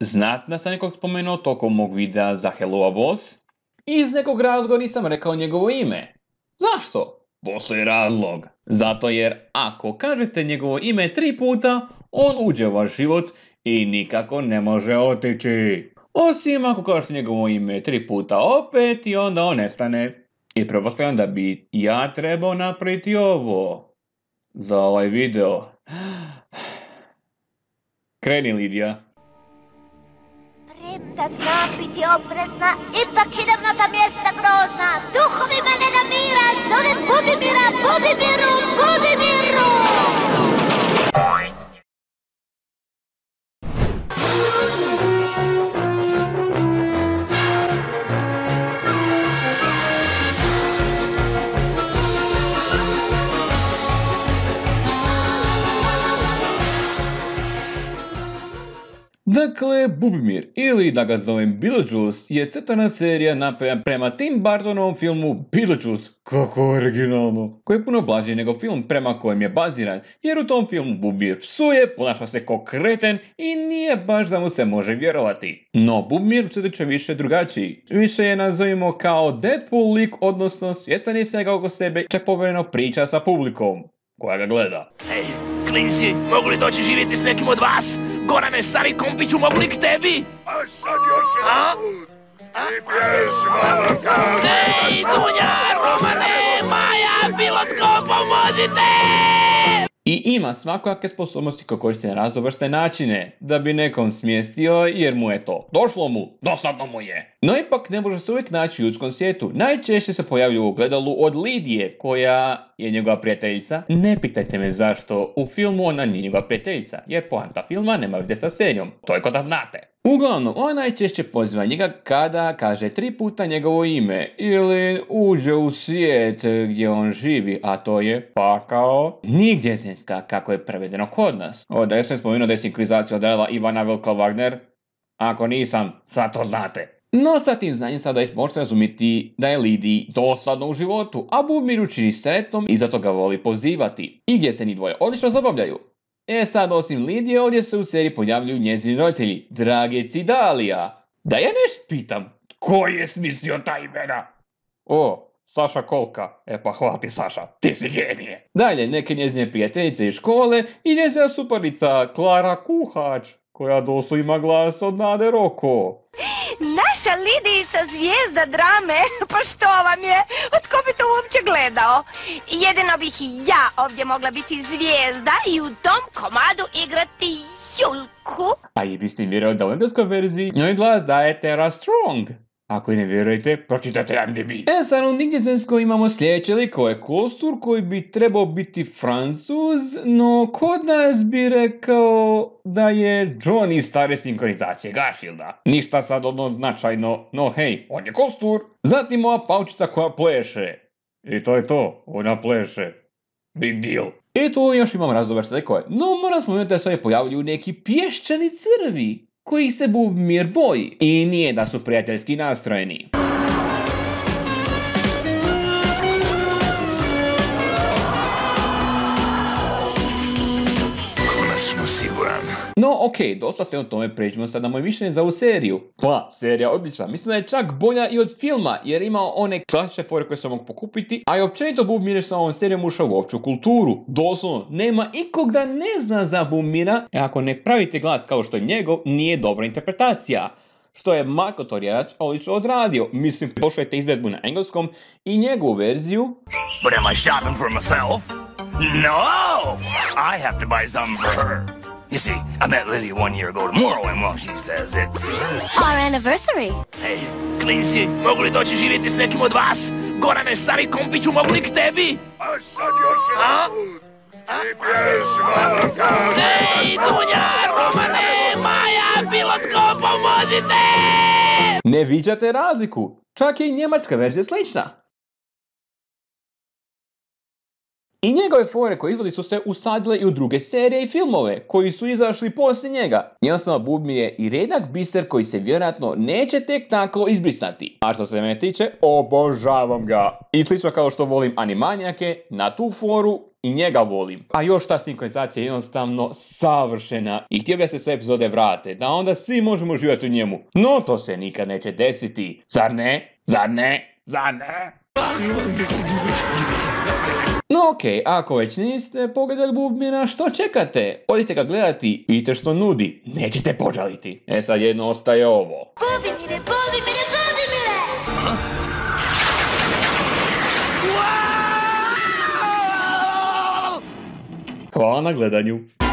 Znate da sam nekog spomenuo tokom mog videa za Hello Boss? Iz nekog razloga nisam rekao njegovo ime. Zašto? Postoji razlog. Zato jer ako kažete njegovo ime 3 puta, on uđe u vaš život i nikako ne može otići. Osim ako kažete njegovo ime 3 puta opet i onda on nestane. I pretpostavljam da bi ja trebao napraviti ovo za ovaj video. Kreni, Lidija. Premda znam biti oprezna, ipak idem na ta mjesta grozna. Duhovi me ne namira, zovem Budimira, Budimiru, Budimiru! Dakle, Bubimir, ili da ga zovem Beetlejuice, je crtana serija napravljena prema Tim Burtonovom filmu Beetlejuice, kako originalno, koji je puno blaži nego film prema kojem je baziran, jer u tom filmu Bubimir psuje, ponaša se ko kreten i nije baš da mu se može vjerovati. No, Bubimir se tiče više drugačiji. Više je nazovimo kao Deadpool lik, odnosno svjestan je svega oko sebe, čak povremeno priča sa publikom koja ga gleda. Ej, klinci, mogu li doći živjeti s nekim od vas? Gorane, stari kompiću, mogu li k tebi? A sad još jedan put! I pjesma kaže... Ej, Dunja, Romane, Maja, bilo tko, pomozite! I ima svakakve sposobnosti koje koristi na raznovrstne načine, da bi nekom smjestio jer mu je to došlo mu, dosadno mu je. No ipak ne može se uvijek naći u ljudskom svijetu. Najčešće se pojavljuje u ogledalu od Lidije, koja je njegova prijateljica. Ne pitajte me zašto u filmu ona nije njegova prijateljica, jer poanta filma nema veze sa serijom, toliko da znate. Uglavnom, on najčešće poziva njega kada kaže 3 puta njegovo ime ili uđe u svijet gdje on živi, a to je pakao Nigdjezinska, kako je prevedeno kod nas. Da ja sam spomenuo da je sinkronizaciju odradila Ivana Velka-Wagner. Ako nisam, sad to znate. No sa tim znanjem sada već možete razumjeti da je Lidiji dosadno u životu, a Bubimiru čini sretnom i zato ga voli pozivati. I gdje se ni dvoje odlično zabavljaju. Sad osim Lidije ovdje se u seriji pojavljuju njezini roditelji, Dragec i Dalija. Da ja nešto pitam, ko je smislio ta imena? Saša Kolka. Pa hvala ti, Saša, ti si genije. Dalje, neke njezine prijateljice iz škole i njezina suparnica Klara Kuhač, koja doslovno ima glas od Nade Roko. Naša Lidijica zvijezda drame, pa što vam je? Od ko bi to uopće gledao? Jedino bih i ja ovdje mogla biti zvijezda i u tom komadu igrati Julku. A i biste im vjerovali da u engleskoj verziji njoj glas daje Tara Strong. Ako i ne vjerujete, pročitajte IMDb. Sad u Nigdjezinskoj imamo sljedeće likove. Kostur koji bi trebao biti Francuz, no kod nas bi rekao da je Johnny stare sinkronizacije Garfielda. Ništa sad ono značajno, no hej, on je Kostur. Zatim ova paučica koja pleše. I to je to, ona pleše. Big deal. I tu još imam razdovrste likove, no moram spomenuti da se ovdje pojavljuju neki pješčani crvi kojih se Bubimir boji i nije da su prijateljski nastrojeni. Konačno siguran. No okej, dosta se o tome, pređemo sad na moje mišljenje za ovu seriju. Pa, serija odlična, mislim da je čak bolja i od filma jer ima one klasične fore koje se mogu pokupiti, a i općenito Bubimir je sa ovom serijom ušao u opću kulturu. Doslovno, nema ikog da ne zna za Bubimira, ako ne pravite glas kao što je njegov, nije dobra interpretacija. Što je Marko Torjerac odlično odradio. Mislim, pošaljete izvedbu na engleskom i njegovu verziju. But am I shopping for myself? No! I have to buy some for her. You see, I met Lydia 1 year ago tomorrow, and well, she says it's... Our anniversary. Ej, klinci, mogu li doći živjeti s nekim od vas? Gorane, stari kompiću, mogu li k tebi? A sad još jedan put! I pjesma kaže... Ej, Dunja, Romane, Maja, bilo tko, pomozite! Ne viđate razliku, čak je i njemačka verzija slična. I njegove fore koje izvodi su se usadile i u druge serije i filmove koji su izašli poslije njega. Jednostavno, Bubimir je i redak biser koji se vjerojatno neće tek tako izbrisati. A što se mene tiče, obožavam ga. I slično kao što volim animanijake, na tu foru i njega volim. A još ta sinkronizacija je jednostavno savršena i htio bi da se sve epizode vrate, da onda svi možemo uživati u njemu. No to se nikad neće desiti, zar ne? Zar ne? Zar ne? No okej, ako već niste pogledali Bubmina, što čekate? Odite ga gledati, vidite što nudi, nećete požaliti. Sad jedno ostaje ovo. Bubimire, Bubimire, Bubimire! Hvala na gledanju.